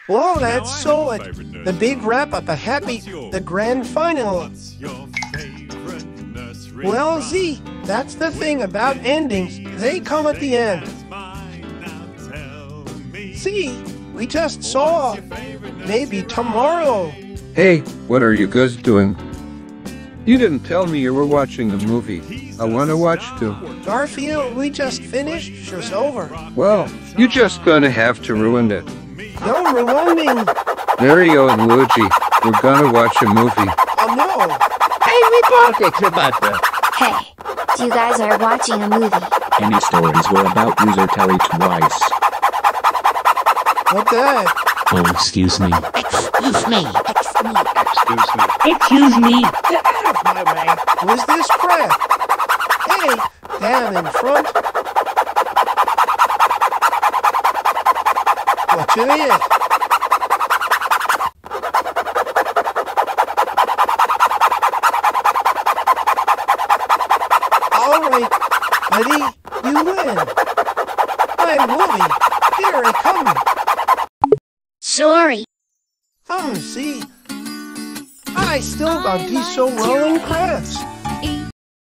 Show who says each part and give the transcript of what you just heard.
Speaker 1: Whoa, that's so it. The big wrap-up, the grand final. Well, Z, that's the thing about endings. They come at the end. See, we just saw. Maybe tomorrow.
Speaker 2: Hey, what are you guys doing? You didn't tell me you were watching the movie. I want to watch too.
Speaker 1: Garfield, we just finished. Show's over.
Speaker 2: Well, you're just gonna have to ruin it.
Speaker 1: No ruining.
Speaker 2: Mario and Luigi, we're gonna watch a movie.
Speaker 1: Oh no.
Speaker 3: Hey, you guys are watching a movie.
Speaker 4: Any stories were about user Terry twice.
Speaker 1: What that?
Speaker 5: Oh, excuse me.
Speaker 3: Excuse me.
Speaker 5: Excuse me.
Speaker 1: Who's this crap? Hey, down in front. What you it? All right, buddy, you win. My movie. Here I come.
Speaker 3: Sorry.
Speaker 1: See, I still got these so rolling crafts.